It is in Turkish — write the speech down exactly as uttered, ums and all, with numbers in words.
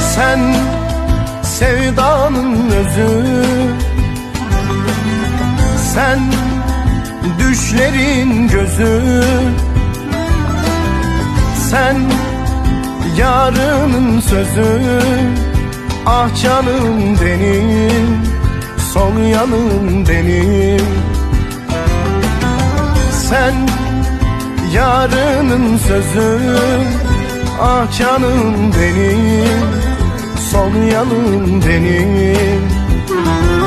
Sen sevdanın özü, sen düşlerin gözü, sen yarının sözü. Ah canım benim, sol yanım benim. Sen yarının sözü, ah canım benim, sol yanım benim.